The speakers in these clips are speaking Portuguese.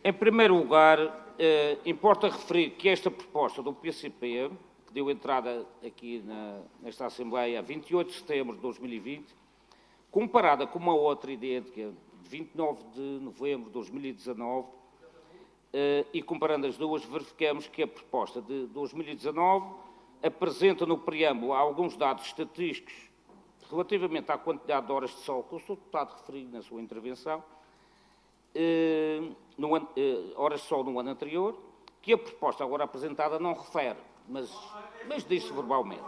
Em primeiro lugar, importa referir que esta proposta do PCP, que deu entrada aqui nesta Assembleia a 28 de setembro de 2020, comparada com uma outra idêntica de 29 de novembro de 2019, e comparando as duas, verificamos que a proposta de 2019 apresenta no preâmbulo alguns dados estatísticos relativamente à quantidade de horas de sol, que o Sr. Deputado referiu na sua intervenção, horas de sol no ano anterior, que a proposta agora apresentada não refere, mas disse verbalmente.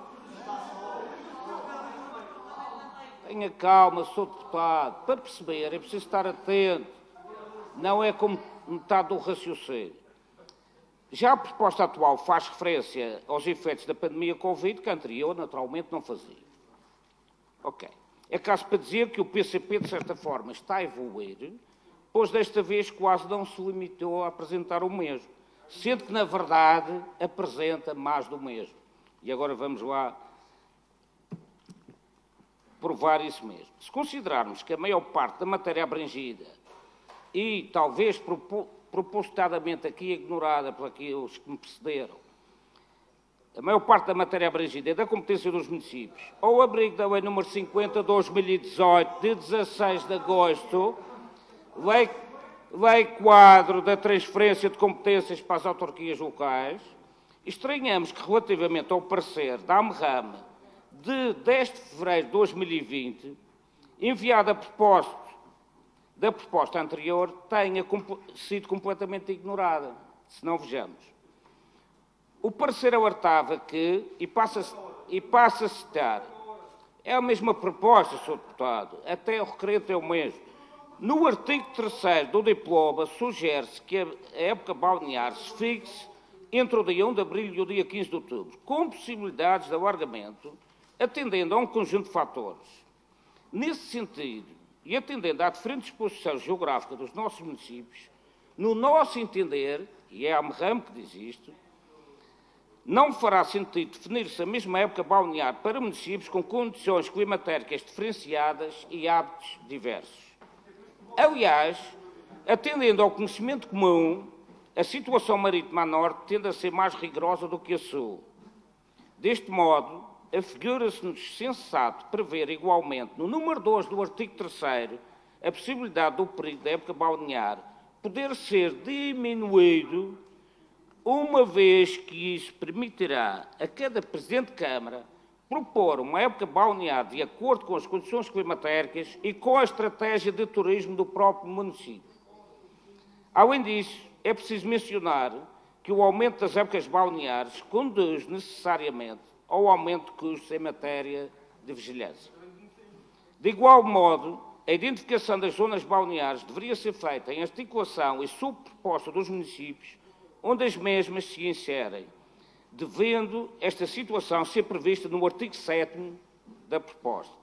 Tenha calma, Sr. Deputado. Para perceber, é preciso estar atento. Não é como metade do raciocínio. Já a proposta atual faz referência aos efeitos da pandemia Covid, que a anterior, naturalmente, não fazia. Ok. É caso para dizer que o PCP, de certa forma, está a evoluir, pois desta vez quase não se limitou a apresentar o mesmo, sendo que, na verdade, apresenta mais do mesmo. E agora vamos lá provar isso mesmo. Se considerarmos que a maior parte da matéria abrangida e talvez propositadamente aqui ignorada por aqueles que me precederam, a maior parte da matéria abrangida é da competência dos municípios, ao abrigo da Lei nº 50/2018, de 16 de agosto, Lei Quadro da Transferência de Competências para as Autarquias Locais, estranhamos que, relativamente ao parecer da AMRAM de 10 de fevereiro de 2020, enviado a propósito da proposta anterior, tenha sido completamente ignorada. Se não, vejamos. O parecer alertava que, e passa a citar, é a mesma proposta, Sr. Deputado, até o requerente é o mesmo. No artigo 3º do diploma, sugere-se que a época balnear se fixe entre o dia 1 de abril e o dia 15 de outubro, com possibilidades de alargamento, atendendo a um conjunto de fatores. Nesse sentido, e atendendo à diferente exposição geográfica dos nossos municípios, no nosso entender, e é a AMRAM que diz isto, não fará sentido definir-se a mesma época balnear para municípios com condições climatéricas diferenciadas e hábitos diversos. Aliás, atendendo ao conhecimento comum, a situação marítima a norte tende a ser mais rigorosa do que a sul. Deste modo, afigura-se-nos sensato prever igualmente, no número 2 do artigo 3º, a possibilidade do período da época balnear poder ser diminuído, uma vez que isso permitirá a cada Presidente de Câmara propor uma época balnear de acordo com as condições climatéricas e com a estratégia de turismo do próprio município. Além disso, é preciso mencionar que o aumento das épocas balneares conduz necessariamente ao aumento de custos em matéria de vigilância. De igual modo, a identificação das zonas balneares deveria ser feita em articulação e sob proposta dos municípios, onde as mesmas se inserem, devendo esta situação ser prevista no artigo 7º da proposta.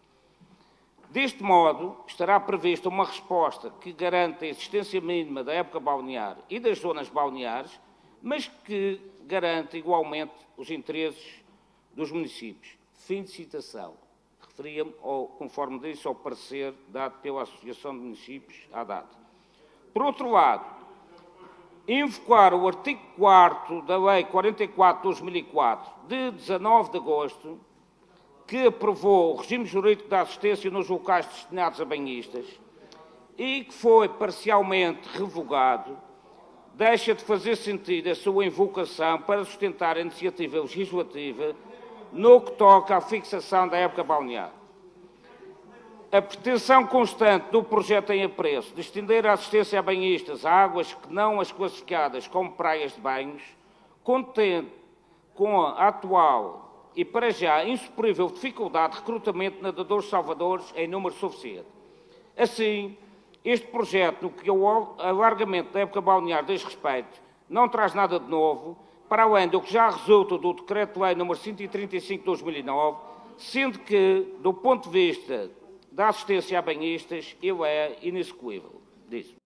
Deste modo, estará prevista uma resposta que garanta a existência mínima da época balnear e das zonas balneares, mas que garante igualmente os interesses dos municípios. Fim de citação. Referia-me, conforme disse, ao parecer dado pela Associação de Municípios à data. Por outro lado, invocar o artigo 4º da Lei 44/2004, de 19 de agosto, que aprovou o regime jurídico da assistência nos locais destinados a banhistas e que foi parcialmente revogado, deixa de fazer sentido a sua invocação para sustentar a iniciativa legislativa no que toca à fixação da época balnear. A pretensão constante do projeto em apreço de estender a assistência a banhistas a águas que não as classificadas como praias de banhos, contente com a atual e, para já, insuperível dificuldade de recrutamento de nadadores salvadores em número suficiente. Assim, este projeto, no que ao alargamento da época balnear diz respeito, não traz nada de novo, para além do que já resulta do Decreto-Lei nº 135/2009, sendo que, do ponto de vista da assistência a banhistas, ele é inexequível. Disso.